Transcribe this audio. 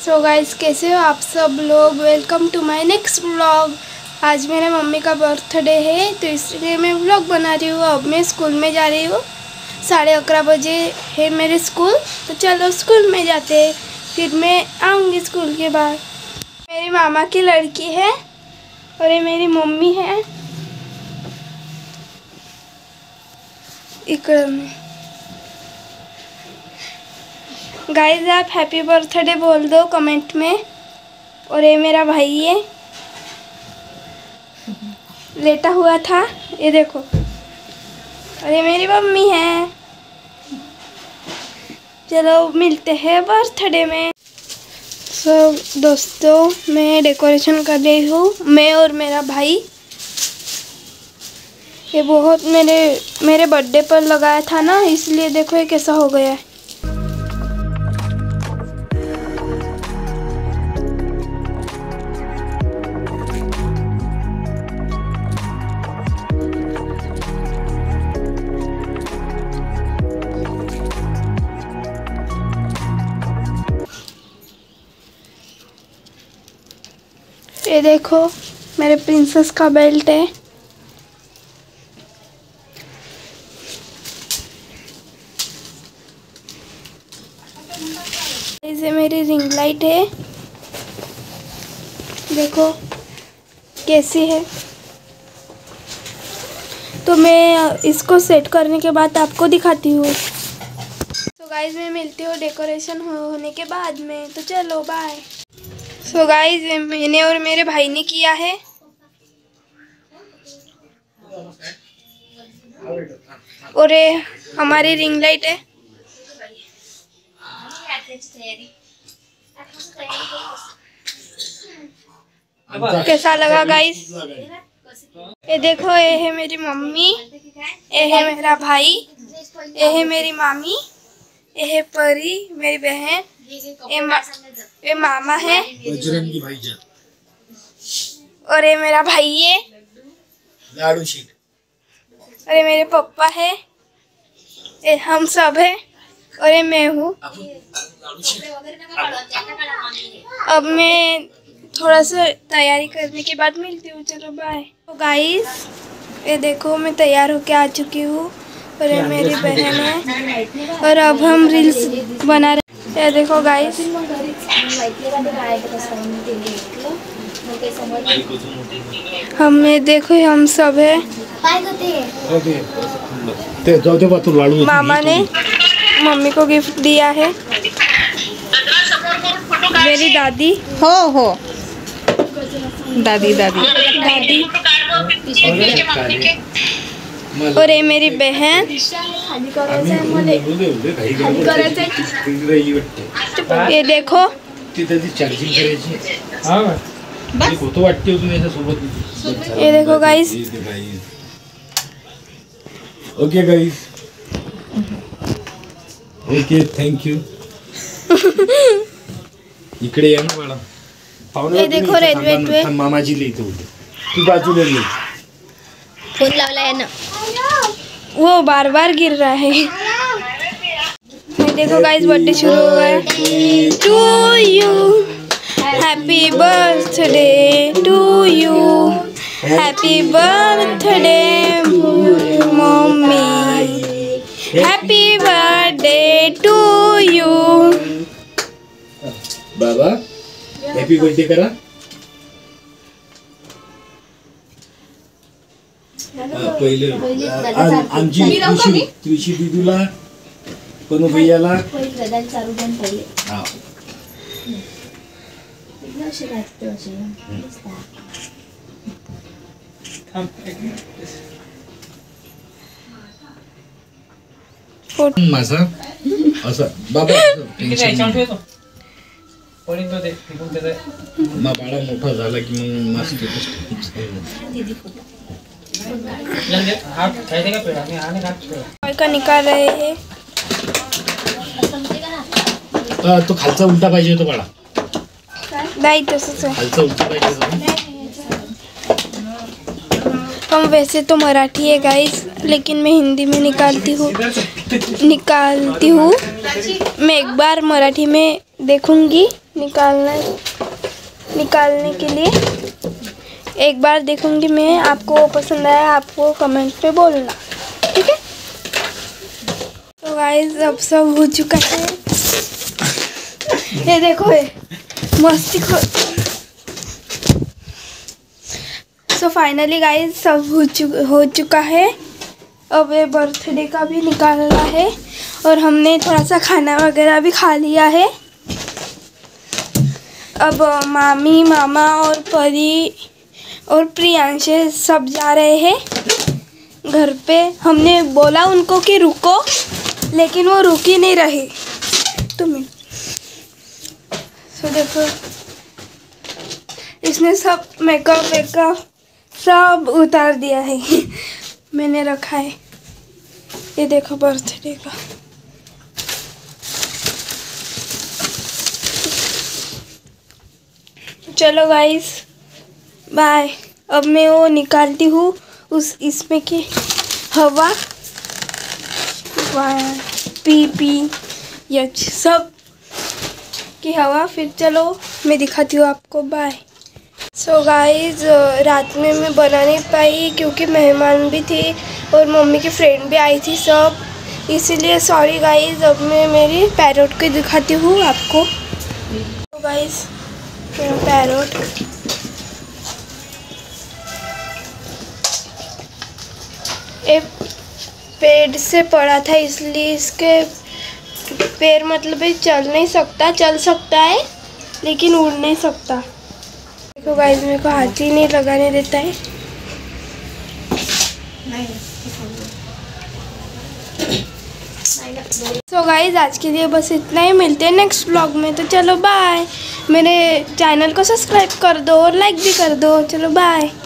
So guys, कैसे हो आप सब लोग। Welcome to my next vlog. आज मेरे मम्मी का बर्थडे है तो इसलिए मैं व्लॉग बना रही हूँ। अब मैं स्कूल में जा रही हूँ। 11:30 बजे है मेरे स्कूल, तो चलो स्कूल में जाते हैं। फिर मैं आऊँगी स्कूल के बाद। मेरी मामा की लड़की है और ये मेरी मम्मी है। इकड़ में गाइस, आप हैप्पी बर्थडे बोल दो कमेंट में। और ये मेरा भाई है, लेटा हुआ था, ये देखो। और ये मेरी मम्मी है। चलो मिलते हैं बर्थडे में। सब दोस्तों, मैं डेकोरेशन कर रही हूँ, मैं और मेरा भाई। ये बहुत मेरे बर्थडे पर लगाया था ना, इसलिए देखो ये कैसा हो गया है। ये देखो मेरे प्रिंसेस का बेल्ट है। इसे मेरी रिंग लाइट है, देखो कैसी है। तो मैं इसको सेट करने के बाद आपको दिखाती हूँ। तो गाइस, मैं मिलती हूँ डेकोरेशन होने के बाद में। तो चलो बाय। सो गाइस, मैंने और मेरे भाई ने किया है। और ये हमारी रिंग लाइट है। कैसा लगा गाइस? ये देखो, ये है मेरी मम्मी, ये है मेरा भाई, ये है मेरी मामी, ये है परी मेरी बहन, ये मामा है, बजरंगी भाईजान। और ये मेरा भाई है, लाडू शेख। और ये मेरे पापा है, ये हम सब है, और ये मैं हूँ। अब मैं थोड़ा सा तैयारी करने के बाद मिलती हूँ। चलो बाय। तो गाइस, ये देखो मैं तैयार होके आ चुकी हूँ, और ये मेरी बहन है। और अब हम रील्स बना रहे। ये देखो गाइस, हमें देखो हम सब है। मामा ने मम्मी को गिफ्ट दिया है, मेरी दादी। हो दादी और ये मेरी बहन। ये देखो, ये देखो guys. Okay guys, okay, thank you. इकडे या ना बाळा। ये देखो रेड पे मामाजी लिहितो होते, तू बाजूला लिह। फोन लावलाय ना, वो बार बार गिर रहा है। ये देखो गाइस, बर्थडे शुरू हुआ है। To you happy birthday, to you happy birthday mummy, happy birthday to you. बाबा हैप्पी बर्थडे करा। पहिले आमची तुळशी दीदूला, कनू भैयाला। हा, माझा असं बाबा बाळा मोठा झाला की मग मस्त का निकाल रहे हैं। तो खालचा उलटा पाहिजे होता बाळा, नहीं तसंच आहे। खालचा उलटा पाहिजे होता। हम वैसे तो मराठी है गाइस, लेकिन मैं हिंदी में निकालती हूँ। मैं एक बार मराठी में देखूंगी, निकालने के लिए एक बार देखूंगी मैं। आपको वो पसंद आया आपको कमेंट पे बोलना, ठीक है। तो गाइस अब सब हो चुका है। ये देखो ये मस्ती सो फाइनली गाइस सब हो चुका है। अब ये बर्थडे का भी निकालना है और हमने थोड़ा सा खाना वगैरह भी खा लिया है। अब मामी मामा और परी और प्रियांश सब जा रहे हैं घर पे। हमने बोला उनको कि रुको, लेकिन वो रुक ही नहीं रहे। तुम सो देखो इसने सब मेकअप सब उतार दिया है। मैंने रखा है, ये देखो बर्थडे का। चलो गाइस बाय। अब मैं वो निकालती हूँ इसमें की हवा पी यच सब की हवा। फिर चलो मैं दिखाती हूँ आपको। बाय। सो गाइस रात में मैं बना नहीं पाई क्योंकि मेहमान भी थे और मम्मी की फ्रेंड भी आई थी सब, इसीलिए सॉरी गाइस। अब मैं मेरी पैरोट को दिखाती हूँ आपको। तो गाइस मेरा पैरोट एक पेड़ से पड़ा था, इसलिए इसके पैर मतलब चल नहीं सकता, चल सकता है लेकिन उड़ नहीं सकता। देखो गाइस मेरे को हाथ ही नहीं लगाने देता है। सो गाइस आज के लिए बस इतना ही। मिलते हैं नेक्स्ट व्लॉग में। तो चलो बाय। मेरे चैनल को सब्सक्राइब कर दो और लाइक भी कर दो। चलो बाय।